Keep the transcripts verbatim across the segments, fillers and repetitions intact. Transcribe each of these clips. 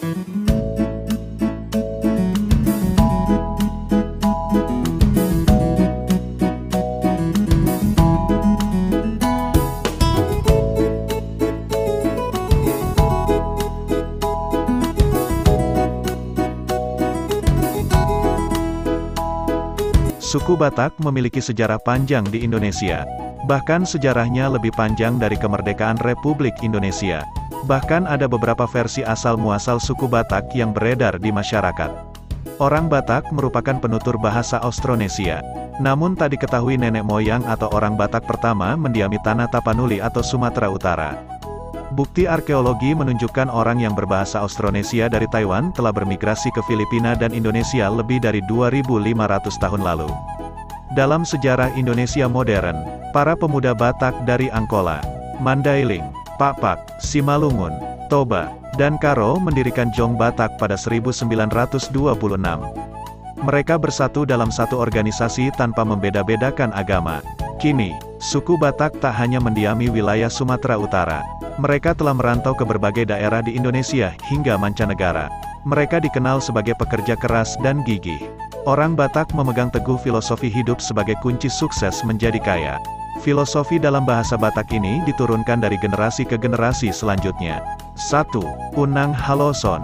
Suku Batak memiliki sejarah panjang di Indonesia. Bahkan sejarahnya lebih panjang dari kemerdekaan Republik Indonesia. Bahkan ada beberapa versi asal-muasal suku Batak yang beredar di masyarakat. Orang Batak merupakan penutur bahasa Austronesia. Namun tak diketahui nenek moyang atau orang Batak pertama mendiami tanah Tapanuli atau Sumatera Utara. Bukti arkeologi menunjukkan orang yang berbahasa Austronesia dari Taiwan telah bermigrasi ke Filipina dan Indonesia lebih dari dua ribu lima ratus tahun lalu. Dalam sejarah Indonesia modern, para pemuda Batak dari Angkola, Mandailing, Pakpak, Simalungun, Toba, dan Karo mendirikan Jong Batak pada seribu sembilan ratus dua puluh enam. Mereka bersatu dalam satu organisasi tanpa membeda-bedakan agama. Kini, suku Batak tak hanya mendiami wilayah Sumatera Utara. Mereka telah merantau ke berbagai daerah di Indonesia hingga mancanegara. Mereka dikenal sebagai pekerja keras dan gigih. Orang Batak memegang teguh filosofi hidup sebagai kunci sukses menjadi kaya. Filosofi dalam bahasa Batak ini diturunkan dari generasi ke generasi selanjutnya. satu. Unang Haloson.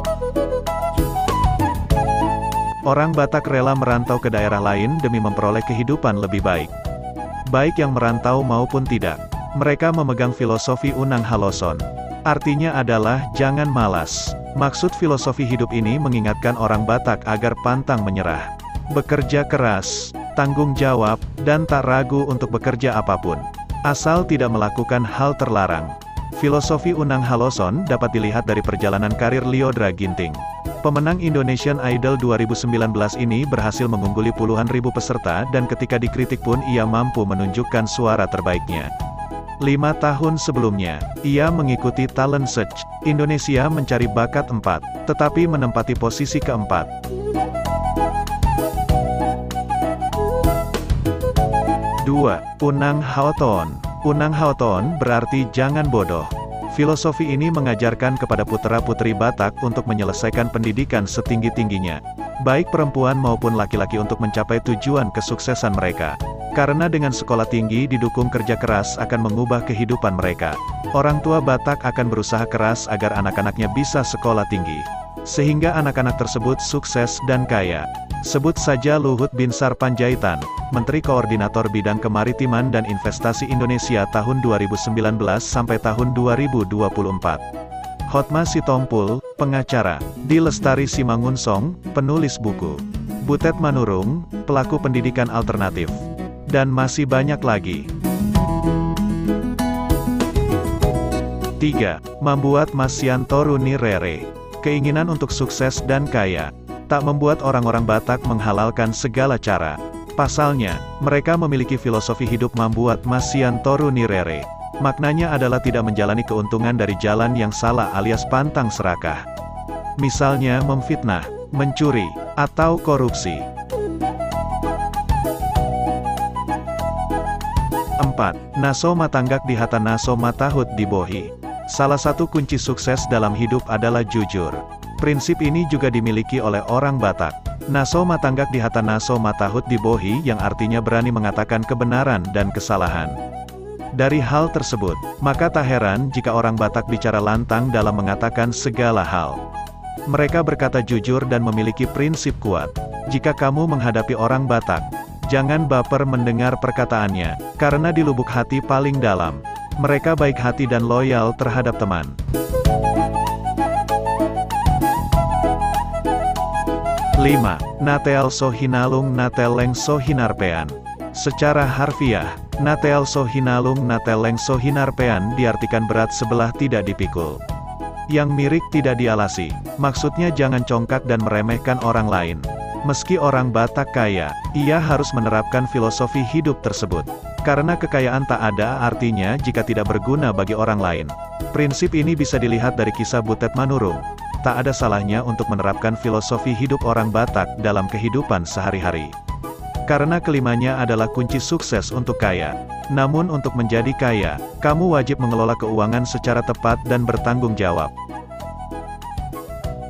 Orang Batak rela merantau ke daerah lain demi memperoleh kehidupan lebih baik. Baik yang merantau maupun tidak. Mereka memegang filosofi Unang Haloson. Artinya adalah, jangan malas. Maksud filosofi hidup ini mengingatkan orang Batak agar pantang menyerah. Bekerja keras, tanggung jawab, dan tak ragu untuk bekerja apapun. Asal tidak melakukan hal terlarang. Filosofi Unang Haloson dapat dilihat dari perjalanan karir Lyodra Ginting. Pemenang Indonesian Idol dua ribu sembilan belas ini berhasil mengungguli puluhan ribu peserta dan ketika dikritik pun ia mampu menunjukkan suara terbaiknya. Lima tahun sebelumnya, ia mengikuti Talent Search Indonesia Mencari Bakat empat, tetapi menempati posisi keempat. dua. Unang Haoton. Unang Haoton berarti jangan bodoh. Filosofi ini mengajarkan kepada putra-putri Batak untuk menyelesaikan pendidikan setinggi-tingginya, baik perempuan maupun laki-laki untuk mencapai tujuan kesuksesan mereka. Karena dengan sekolah tinggi didukung kerja keras akan mengubah kehidupan mereka. Orang tua Batak akan berusaha keras agar anak-anaknya bisa sekolah tinggi, sehingga anak-anak tersebut sukses dan kaya. Sebut saja Luhut Binsar Panjaitan, Menteri Koordinator Bidang Kemaritiman dan Investasi Indonesia tahun dua ribu sembilan belas sampai tahun dua ribu dua puluh empat. Hotma Sitompul, pengacara. Di Lestari Simangunsong, penulis buku. Butet Manurung, pelaku pendidikan alternatif. Dan masih banyak lagi. tiga. Membuat Masyanto Runi Rere. Keinginan untuk sukses dan kaya tak membuat orang-orang Batak menghalalkan segala cara. Pasalnya, mereka memiliki filosofi hidup membuat Masyanto Runi Rere. Maknanya adalah tidak menjalani keuntungan dari jalan yang salah alias pantang serakah. Misalnya memfitnah, mencuri, atau korupsi. empat. Naso Matanggak di Hata Naso Matahut di Bohi. Salah satu kunci sukses dalam hidup adalah jujur. Prinsip ini juga dimiliki oleh orang Batak. Naso Matanggak di Hata Naso Matahut di Bohi yang artinya berani mengatakan kebenaran dan kesalahan. Dari hal tersebut, maka tak heran jika orang Batak bicara lantang dalam mengatakan segala hal. Mereka berkata jujur dan memiliki prinsip kuat. Jika kamu menghadapi orang Batak, jangan baper mendengar perkataannya, karena di lubuk hati paling dalam, mereka baik hati dan loyal terhadap teman. lima. Nateal Sohinalung Nateleng Sohinarpean. Secara harfiah, Nateal Sohinalung Nateleng Sohinarpean diartikan berat sebelah tidak dipikul. Yang mirik tidak dialasi. Maksudnya jangan congkak dan meremehkan orang lain. Meski orang Batak kaya, ia harus menerapkan filosofi hidup tersebut. Karena kekayaan tak ada artinya jika tidak berguna bagi orang lain. Prinsip ini bisa dilihat dari kisah Butet Manurung. Tak ada salahnya untuk menerapkan filosofi hidup orang Batak dalam kehidupan sehari-hari. Karena kelimanya adalah kunci sukses untuk kaya. Namun untuk menjadi kaya, kamu wajib mengelola keuangan secara tepat dan bertanggung jawab.